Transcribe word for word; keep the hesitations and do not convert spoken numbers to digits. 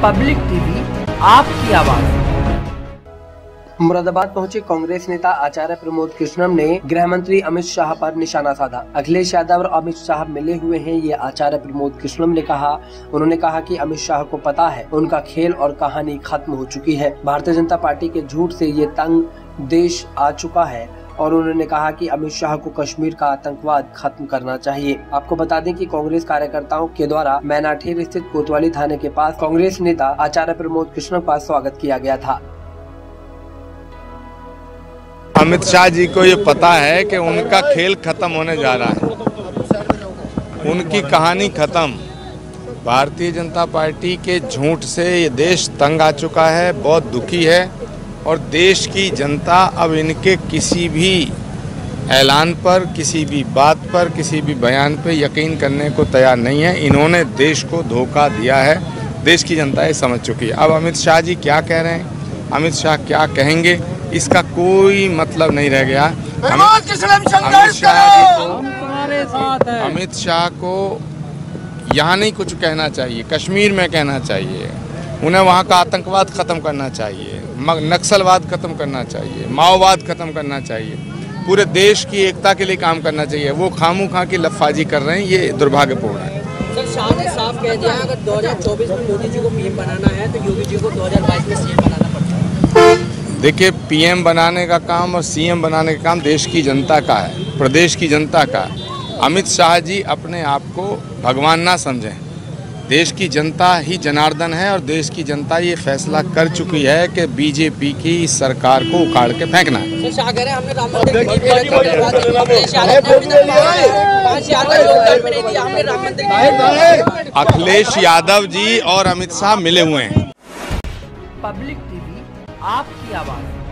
Public TV आपकी आवाज। मुरादाबाद पहुंचे कांग्रेस नेता आचार्य प्रमोद कृष्णम ने गृह मंत्री अमित शाह पर निशाना साधा। अखिलेश यादव और अमित शाह मिले हुए हैं, ये आचार्य प्रमोद कृष्णम ने कहा। उन्होंने कहा कि अमित शाह को पता है उनका खेल और कहानी खत्म हो चुकी है। भारतीय जनता पार्टी के झूठ से ये तंग देश आ चुका है और उन्होंने कहा कि अमित शाह को कश्मीर का आतंकवाद खत्म करना चाहिए। आपको बता दें कि कांग्रेस कार्यकर्ताओं के द्वारा मैनाठेर स्थित कोतवाली थाने के पास कांग्रेस नेता आचार्य प्रमोद कृष्णम का स्वागत किया गया था। अमित शाह जी को ये पता है कि उनका खेल खत्म होने जा रहा है, उनकी कहानी खत्म। भारतीय जनता पार्टी के झूठ से ये देश तंग आ चुका है, बहुत दुखी है और देश की जनता अब इनके किसी भी ऐलान पर, किसी भी बात पर, किसी भी बयान पे यकीन करने को तैयार नहीं है। इन्होंने देश को धोखा दिया है, देश की जनता ये समझ चुकी है। अब अमित शाह जी क्या कह रहे हैं, अमित शाह क्या कहेंगे, इसका कोई मतलब नहीं रह गया। अमित शाह जी को अमित शाह को यहाँ नहीं कुछ कहना चाहिए, कश्मीर में कहना चाहिए। उन्हें वहाँ का आतंकवाद खत्म करना चाहिए, नक्सलवाद खत्म करना चाहिए, माओवाद खत्म करना चाहिए, पूरे देश की एकता के लिए काम करना चाहिए। वो खामू खां की लफाजी कर रहे हैं, ये दुर्भाग्यपूर्ण है। सर, शाह ने साफ कह दिया अगर दो हज़ार चौबीस में मोदी जी को पीएम बनाना है तो योगी जी को दो हज़ार बाईस में सीएम बनाना पड़ता है। देखिए, पीएम बनाने का काम और सीएम बनाने का काम देश की जनता का है, प्रदेश की जनता का। अमित शाह जी अपने आप को भगवान ना समझें, देश की जनता ही जनार्दन है और देश की जनता ये फैसला कर चुकी है कि बीजेपी की इस सरकार को उखाड़ के फेंकना है। अखिलेश यादव जी और अमित शाह मिले हुए हैं। पब्लिक टीवी आपकी आवाज।